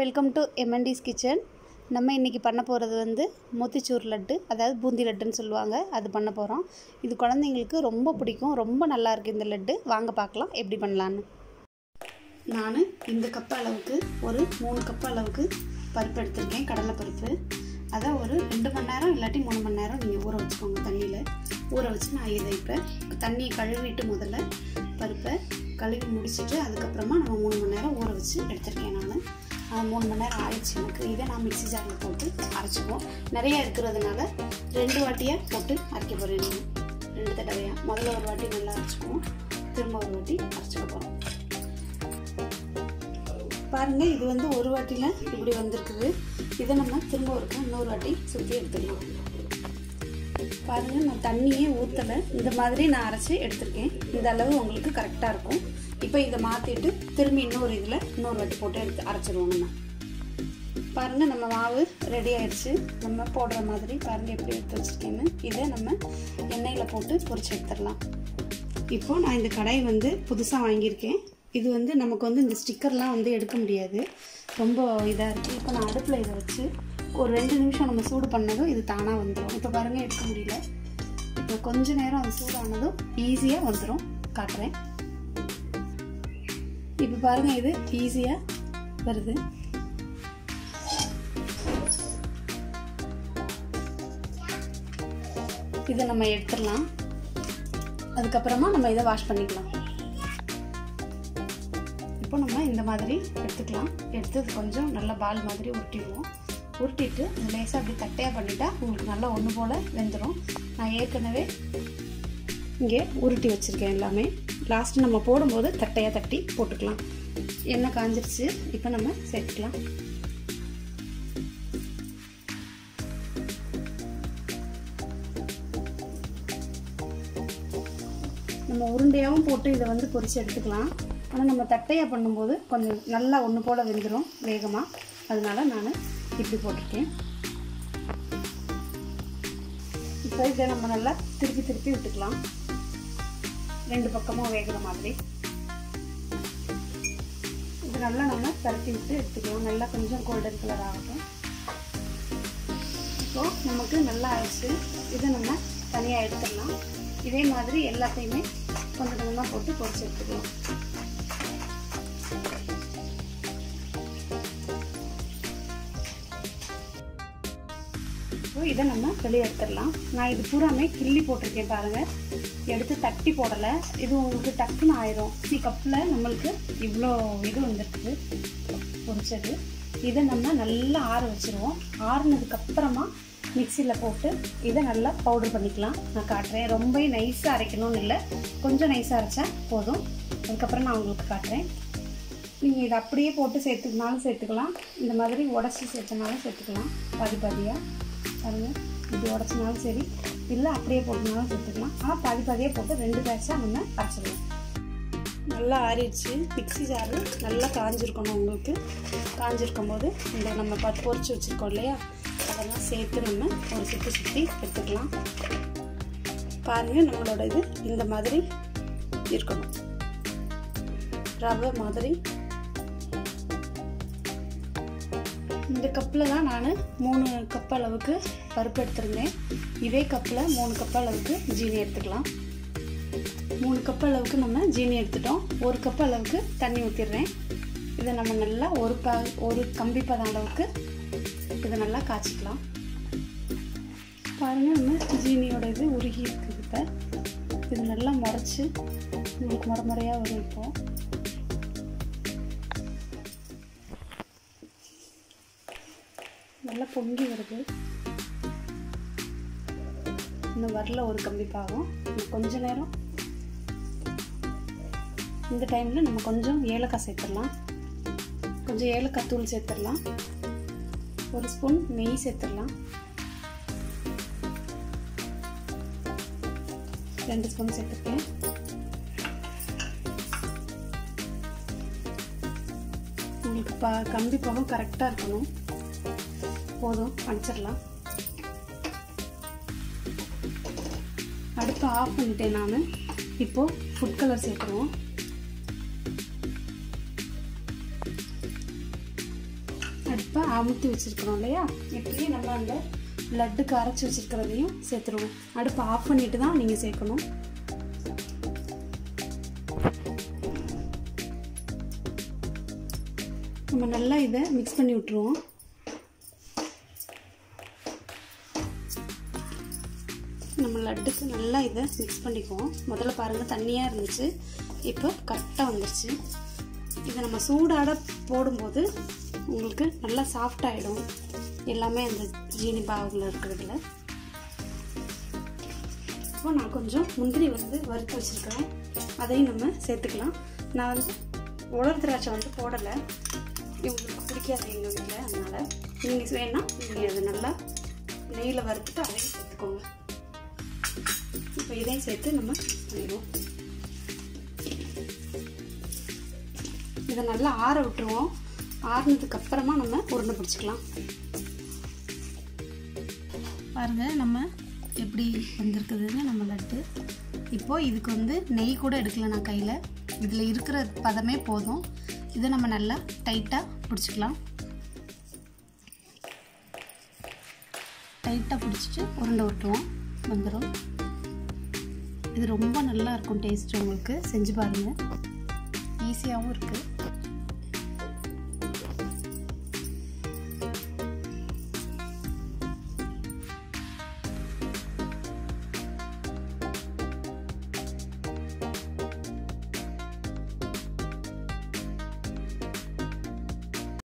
Welcome to MND's kitchen. நம்ம இன்றைக்கி பண்ண போகிறது வந்து மோத்தி சூர் லட்டு, அதாவது பூந்தி லட்டுன்னு சொல்லுவாங்க. அது பண்ண போகிறோம். இது குழந்தைங்களுக்கு ரொம்ப பிடிக்கும், ரொம்ப நல்லாயிருக்கு இந்த லட்டு. வாங்க பார்க்கலாம் எப்படி பண்ணலான்னு. நான் இந்த கப் அளவுக்கு ஒரு 3 கப் அளவுக்கு பருப்பு எடுத்திருக்கேன், கடலைப்பருப்பு. அதை ஒரு 2 மணி நேரம் இல்லாட்டி 3 மணி நேரம் நீங்கள் ஊற வச்சுக்கோங்க. தண்ணியில் ஊற வச்சு நான் இதை இப்போ தண்ணியை கழுவிட்டு முதல்ல பருப்பை கழுவி முடிச்சுட்டு அதுக்கப்புறமா நம்ம 3 மணி நேரம் ஊற வச்சு எடுத்திருக்கேன். நான் 3 மணி நேரம் ஆயிடுச்சு எனக்கு. இதை நான் மிக்ஸி ஜாரில் போட்டு அரைச்சிக்குவோம். நிறையா இருக்கிறதுனால 2 வாட்டியாக போட்டு அரைக்க போகிறேன். நான் 2 தடவையாக முதல்ல ஒரு வாட்டி நல்லா அரைச்சிக்குவோம், திரும்ப ஒரு வாட்டி அரைச்சிக்க போகிறோம். பாருங்கள், இது வந்து ஒரு வாட்டியில் இப்படி வந்திருக்குது. இதை நம்ம திரும்ப இன்னொரு வாட்டி சுற்றி எடுத்துக்கலாம். பாருங்கள், நான் தண்ணியே ஊற்றலை, இந்த மாதிரி நான் அரைச்சி எடுத்திருக்கேன். இந்த அளவு உங்களுக்கு கரெக்டாக இருக்கும். இப்போ இதை மாற்றிட்டு திரும்பி இன்னொரு வாட்டி போட்டு அரைச்சிடுவோம். நம்ம பாருங்கள், நம்ம மாவு ரெடி ஆகிடுச்சு. நம்ம போடுற மாதிரி பாருங்கள் எப்படி எடுத்து வச்சுருக்கேன்னு. இதை நம்ம எண்ணெயில் போட்டு பொரிச்சு எடுத்துடலாம். இப்போது நான் இந்த கடாய் வந்து புதுசாக வாங்கியிருக்கேன். இது வந்து நமக்கு வந்து இந்த ஸ்டிக்கர்லாம் வந்து எடுக்க முடியாது, ரொம்ப இதாக இருக்குது. இப்போ நான் அடுப்பில் இதை வச்சு ஒரு 2 நிமிஷம் நம்ம சூடு பண்ணதும் இது தானாக வந்துடும். இப்போ பாருங்கள், எடுக்க முடியல. இப்போ கொஞ்சம் நேரம் அது சூடானதும் ஈஸியாக வந்துடும். காட்டுறேன். இப்போ பாருங்கள், இது ஈஸியாக வருது. இதை நம்ம எடுத்துடலாம். அதுக்கப்புறமா நம்ம இதை வாஷ் பண்ணிக்கலாம். இப்போ நம்ம இந்த மாதிரி எடுத்துக்கலாம். எடுத்து கொஞ்சம் நல்லா பால் மாதிரி உருட்டிடுவோம். உருட்டிட்டு லேசாக அப்படி தட்டையாக பண்ணிட்டா உங்களுக்கு நல்லா ஒன்று போல் வெந்துடும். நான் ஏற்கனவே இங்கே உருட்டி வச்சுருக்கேன் எல்லாமே. லாஸ்ட்டு நம்ம போடும்போது தட்டையாக தட்டி போட்டுக்கலாம். எண்ணெய் காஞ்சிருச்சு. இப்போ நம்ம சேர்த்துக்கலாம். நம்ம உருண்டையாகவும் போட்டு இதை வந்து பொரித்து எடுத்துக்கலாம். ஆனால் நம்ம தட்டையாக பண்ணும்போது கொஞ்சம் நல்லா ஒன்று போல் வெந்துடும் வேகமாக. அதனால நான் இப்படி போட்டிருக்கேன். இப்போ இதை நம்ம நல்லா திருப்பி விட்டுக்கலாம், 2 பக்கமும் வேகிற மாதிரி. இது நல்லா நம்ம பரட்டி விட்டு எடுத்துக்கலாம். நல்லா கொஞ்சம் கோல்டன் கலர் ஆகட்டும். இப்போது நமக்கு நல்லா ஆயிடுச்சு. இதை நம்ம தனியாக எடுத்துடலாம். இதே மாதிரி எல்லாத்தையுமே கொஞ்சம் கொஞ்சமாக போட்டு பொரிச்சு எடுத்துக்கலாம். இதை நம்ம வெளியே எடுத்துடலாம். நான் இது பூராமே கிள்ளி போட்டிருக்கேன் பாருங்கள், எடுத்து தட்டி போடலை. இது உங்களுக்கு டக்குன்னு ஆயிரும். கப்பில் நம்மளுக்கு இவ்வளோ இது வந்துருக்குது பொரிச்சது. இதை நம்ம நல்லா ஆற வச்சுருவோம். ஆறுனதுக்கப்புறமா மிக்சியில் போட்டு இதை நல்லா பவுடர் பண்ணிக்கலாம். நான் காட்டுறேன். ரொம்ப நைஸாக அரைக்கணும்னு இல்லை, கொஞ்சம் நைஸாக அரைச்சா போதும். அதுக்கப்புறம் நான் உங்களுக்கு காட்டுறேன். நீங்கள் இதை அப்படியே போட்டு சேர்த்துக்கினாலும் சேர்த்துக்கலாம், இந்த மாதிரி உடச்சி சேர்த்தனாலும் சேர்த்துக்கலாம். பாதியாக பாருங்கள், இப்படி உடச்சினாலும் சரி, இல்லை அப்படியே போட்டுனாலும் சேர்த்துக்கலாம். ஆனால் பாதியாக போட்டு 2 பேட்சாக நம்ம அரைச்சிடலாம். நல்லா ஆறிடுச்சு. மிக்ஸி ஜாரு நல்லா காஞ்சிருக்கணும். உங்களுக்கு காஞ்சிருக்கும் போது இந்த நம்ம பொரிச்சு வச்சுருக்கோம் இல்லையா, அதெல்லாம் சேர்த்து நம்ம ஒரு சுற்றி எடுத்துக்கலாம். பாருங்கள், நம்மளோட இது இந்த மாதிரி இருக்கணும், ரவை மாதிரி. இந்த கப்பில் தான் நான் 3 கப் அளவுக்கு பருப்பு எடுத்துருந்தேன். இதே கப்பில் 3 கப் அளவுக்கு ஜீனி எடுத்துக்கலாம். 3 கப் அளவுக்கு நம்ம ஜீனி எடுத்துட்டோம். 1 கப் அளவுக்கு தண்ணி ஊற்றிடுறேன். இதை நம்ம நல்லா ஒரு கம்பி பதம் அளவுக்கு இதை நல்லா காய்ச்சிக்கலாம். பாருங்கள், நம்ம ஜீனியோட இது உருகி இருக்குது. இப்போ இது நல்லா முறைச்சி உங்களுக்கு முறையாக வரும். இப்போது நல்லா பொங்கி வருது. இன்னும் வரல ஒரு கம்பி பாகம். கொஞ்ச நேரம் இந்த டைமில் நம்ம கொஞ்சம் ஏலக்காய் சேர்த்துடலாம். கொஞ்சம் ஏலக்காய் தூள் சேர்த்துடலாம். 1 ஸ்பூன் நெய் சேர்த்துடலாம். 2 ஸ்பூன் சேர்த்துருக்கேன். உங்களுக்கு கம்பி பாகம் கரெக்டாக இருக்கணும். போதும், அடிச்சிடலாம். அடுப்பு ஆஃப் பண்ணிட்டேன் நான். இப்போது ஃபுட் கலர் சேர்த்துருவோம். அமுத்தி வச்சுருக்கிறோம் இல்லையா, இப்படியே நம்ம அந்த லட்டுக்கு அரைச்சி வச்சுருக்கிறதையும் சேர்த்துருவோம். அடுப்பை ஆஃப் பண்ணிட்டு தான் நீங்கள் சேர்க்கணும். நம்ம நல்லா இதை மிக்ஸ் பண்ணி விட்டுருவோம். நம்ம லட்டுக்கு நல்லா இதை மிக்ஸ் பண்ணிக்குவோம். முதல்ல பாருங்கள் தண்ணியாக இருந்துச்சு, இப்போ கரெக்டாக வந்துருச்சு. இதை நம்ம சூடாட போடும்போது உங்களுக்கு நல்லா சாஃப்டாகிடும் எல்லாமே அந்த ஜீனி பாவில் இருக்கிறதுல. இப்போ நான் கொஞ்சம் முந்திரி வறுத்து வச்சுருக்கிறேன், அதையும் நம்ம சேர்த்துக்கலாம். நான் உலர் திராட்சை போடலை, இவங்களுக்கு பிடிக்காது எங்கள் வீட்டில், அதனால் நீங்கள் வேணால் நீங்கள் அதை நல்லா நெய்யில் வறுத்துட்டு அதையும் சேர்த்துக்கோங்க. இப்போ இதையும் சேர்த்து நம்ம மிக்ஸ் பண்ணிடுவோம். இதை நல்லா ஆற விட்டுருவோம். ஆறுனதுக்கு அப்புறமா நம்ம உருண்டை பிடிச்சிக்கலாம். பாருங்கள் நம்ம எப்படி வந்திருக்குதுன்னு நம்ம லட்டு. இப்போது இதுக்கு நெய் கூட எடுக்கல நான் கையில், இதில் இருக்கிற பதமே போதும். இதை நம்ம நல்லா டைட்டாக பிடிச்சிக்கலாம். டைட்டாக பிடிச்சிட்டு உருண்டை விட்டுருவோம், வந்துடும். இது ரொம்ப நல்லா இருக்கும் டேஸ்ட். உங்களுக்கு செஞ்சு பாருங்கள், ஈஸியாகவும் இருக்குது.